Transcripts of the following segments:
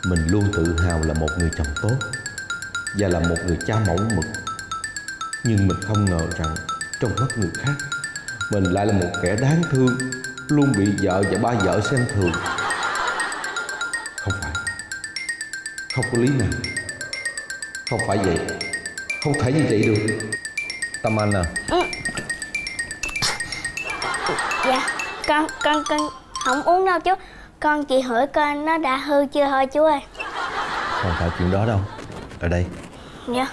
Mình luôn tự hào là một người chồng tốt và là một người cha mẫu mực. Nhưng mình không ngờ rằng trong mắt người khác, mình lại là một kẻ đáng thương, luôn bị vợ và ba vợ xem thường. Không phải, không có lý nào. Không phải vậy, không thể như vậy được. Tâm Anh à. Dạ, con không uống đâu chú. Con chỉ hỏi con nó đã hư chưa thôi chú ơi. Không phải chuyện đó đâu. Ở đây. Dạ.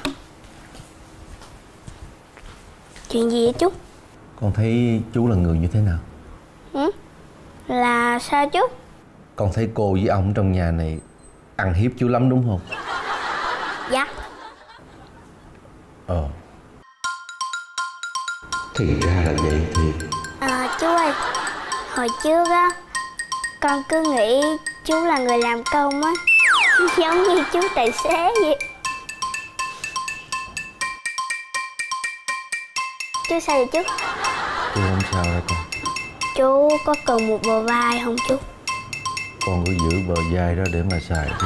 Chuyện gì vậy chú? Con thấy chú là người như thế nào? Là sao chú? Con thấy cô với ông trong nhà này ăn hiếp chú lắm đúng không? Dạ. Thì ra là vậy thiệt. Chú ơi, hồi trước á, con cứ nghĩ chú là người làm công á, giống như chú tài xế vậy. Chú sao vậy chú? Chú không sao đâu con. Chú có cần một bờ vai không chú? Con cứ giữ bờ vai đó để mà xài đi.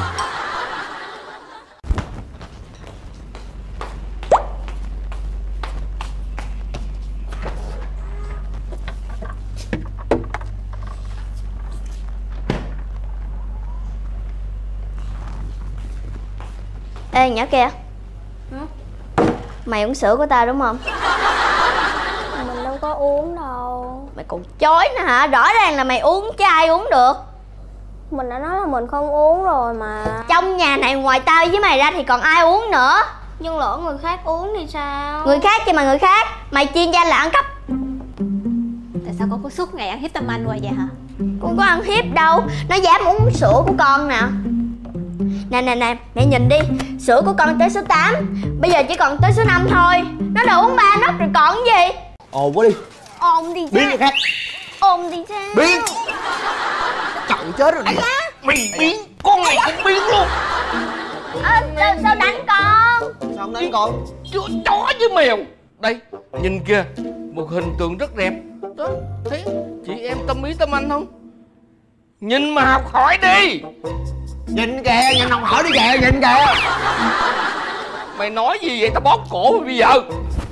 Ê nhỏ kìa. Mày uống sữa của tao đúng không? Mình đâu có uống đâu. Mày còn chối nữa hả? Rõ ràng là mày uống chứ ai uống được. Mình đã nói là mình không uống rồi mà. Trong nhà này ngoài tao với mày ra thì còn ai uống nữa? Nhưng lỡ người khác uống thì sao? Người khác chứ mà người khác. Mày chuyên gia là ăn cắp. Tại sao con có suốt ngày ăn hiếp Tâm Anh hoài vậy hả? Con có ăn hiếp đâu. Nó dám uống sữa của con nè. Nè, mẹ nhìn đi. Sữa của con tới số 8, bây giờ chỉ còn tới số 5 thôi. Nó đã uống 3 nấc rồi còn cái gì? Ồn quá đi. Ồn thì sao? Biến người khác. Ồn thì sao? Biến. Chậu chết rồi nè. Mày biến. Con này cũng biến luôn. Sao đánh con? Sao không đánh con? Chó với mèo. Đây, nhìn kìa. Một hình tượng rất đẹp. Đó, thấy chị em Tâm Ý Tâm Anh không? Nhìn mà học hỏi đi. Nhìn kìa, nhìn học hỏi đi kìa, nhìn kìa. Mày nói gì vậy? Tao bóp cổ mày bây giờ.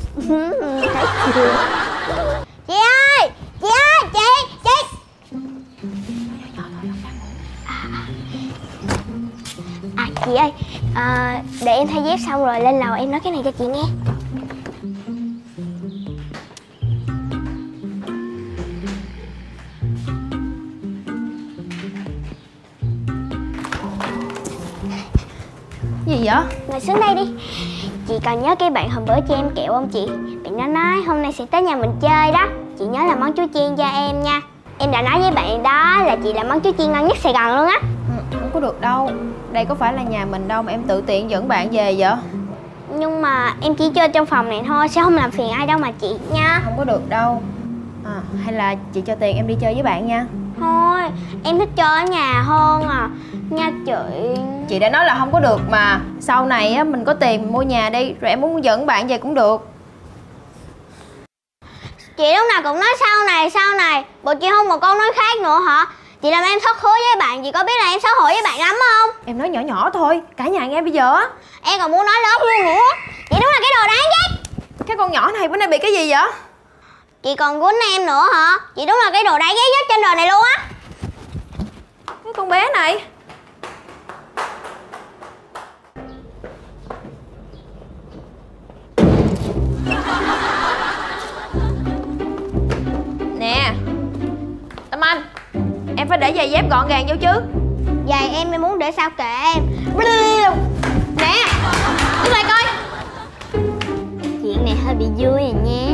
Chị ơi, chị. Chị ơi, để em thay dép xong rồi lên lầu em nói cái này cho chị nghe. Gì vậy? Ngồi xuống đây đi. Chị còn nhớ cái bạn hôm bữa cho em kẹo không chị? Bạn nó nói hôm nay sẽ tới nhà mình chơi đó. Chị nhớ là món chú chiên cho em nha. Em đã nói với bạn đó là chị làm món chú chiên ngon nhất Sài Gòn luôn á. Không có được đâu. Đây có phải là nhà mình đâu mà em tự tiện dẫn bạn về vậy? Nhưng mà em chỉ chơi trong phòng này thôi, sẽ không làm phiền ai đâu mà chị nha. Không có được đâu. Hay là chị cho tiền em đi chơi với bạn nha. Thôi, em thích chơi ở nhà hơn à. Nha chị. Chị đã nói là không có được mà. Sau này á mình có tiền mua nhà đi, rồi em muốn dẫn bạn về cũng được. Chị lúc nào cũng nói sau này. Bộ chị không một câu nói khác nữa hả? Chị làm em thất hứa với bạn, chị có biết là em xấu hổ với bạn lắm không? Em nói nhỏ nhỏ thôi, cả nhà nghe bây giờ á. Em còn muốn nói lớn luôn nữa. Chị đúng là cái đồ đáng ghét. Cái con nhỏ này bữa nay bị cái gì vậy? Chị còn quýnh em nữa hả? Chị đúng là cái đồ đáng ghét nhất trên đời này luôn á. Cái con bé này. Nè Tâm Anh, em phải để giày dép gọn gàng vô chứ. Giày em muốn để sao kệ em. Nè, đứng lại coi. Chuyện này hơi bị vui rồi nha.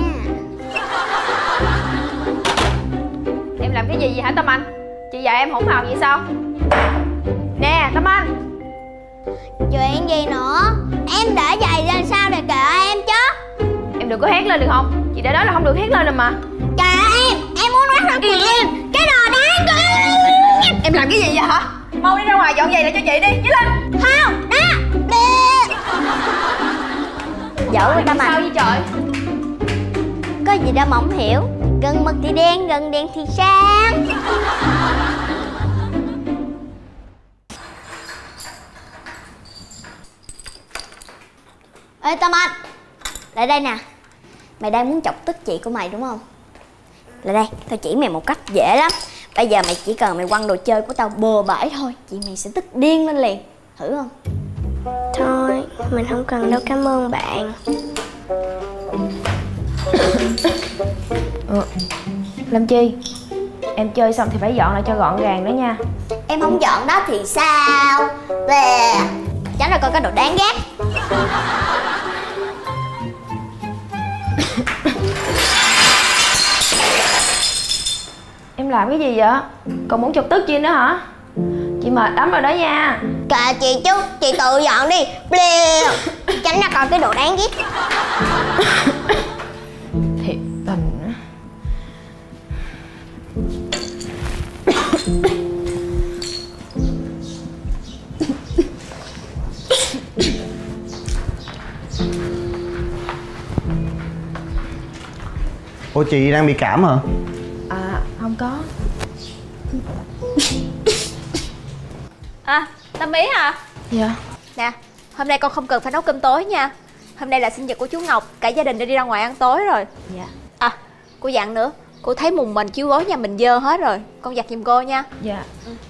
Em làm cái gì vậy hả Tâm Anh? Chị dạy em hỗn hào vậy sao? Nè Tâm Anh. Chuyện gì nữa? Em để giày lên sao để kệ em chứ. Em đừng có hét lên được không? Chị đã nói là không được hét lên rồi mà. Kệ em muốn nói thật chuyện. Cái đồ đáng ghét. Em làm cái gì vậy hả? Mau đi ra ngoài dọn giày lại cho chị đi, nhớ lên. Không, đó. Đi. Giỡn với Tâm Anh. Sao vậy trời? Có gì đâu mà không hiểu. Gần mực thì đen, gần đèn thì sáng. Ê Tâm Anh, lại đây nè. Mày đang muốn chọc tức chị của mày đúng không? Lại đây, tao chỉ mày một cách dễ lắm. Bây giờ mày chỉ cần mày quăng đồ chơi của tao bừa bãi thôi, chị mày sẽ tức điên lên liền. Thử không? Thôi, mình không cần đâu, cảm ơn bạn. Làm chi? Em chơi xong thì phải dọn lại cho gọn gàng đó nha. Em không dọn đó thì sao? Về tránh ra coi cái đồ đáng ghét. Em làm cái gì vậy? Còn muốn chọc tức chị nữa hả? Chị mệt lắm rồi đó nha. Kệ chị chứ, chị tự dọn đi. Bleh. Tránh ra coi cái đồ đáng ghét. Thiệt tình á. Ủa chị đang bị cảm hả? À không có. À, Tâm Ý hả? Dạ. Nè, hôm nay con không cần phải nấu cơm tối nha. Hôm nay là sinh nhật của chú Ngọc, cả gia đình đã đi ra ngoài ăn tối rồi. Dạ. À, cô dặn nữa, cô thấy mùng mình chiếu gối nhà mình dơ hết rồi, con giặt giùm cô nha. Dạ.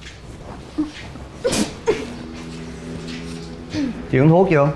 Chị uống thuốc chưa?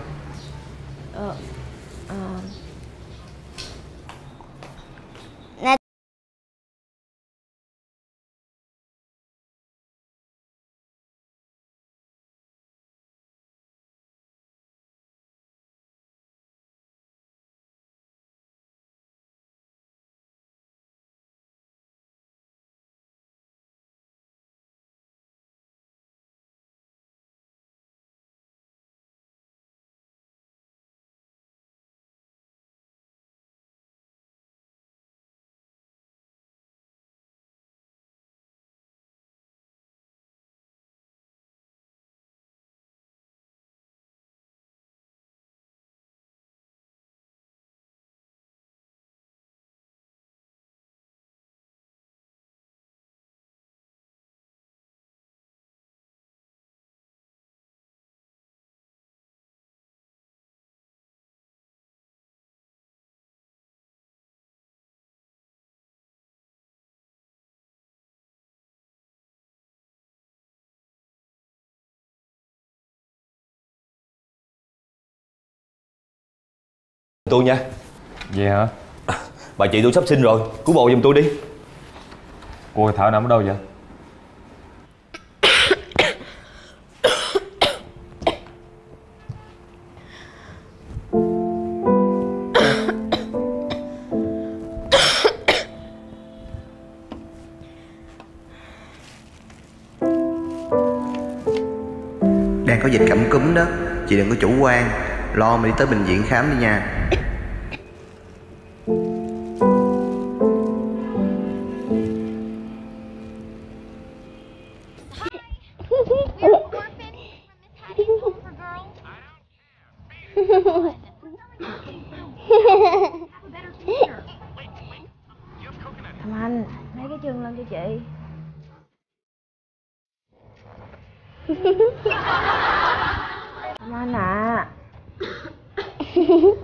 Tôi nha. Vậy hả? Bà chị tôi sắp sinh rồi, cứu bầu giùm tôi đi. Cô Thảo nằm ở đâu vậy? Đang có dịch cảm cúm đó. Chị đừng có chủ quan. Lo mà đi tới bệnh viện khám đi nha. Thầm Anh, lấy cái chân lên cho chị. Thầm Anh à.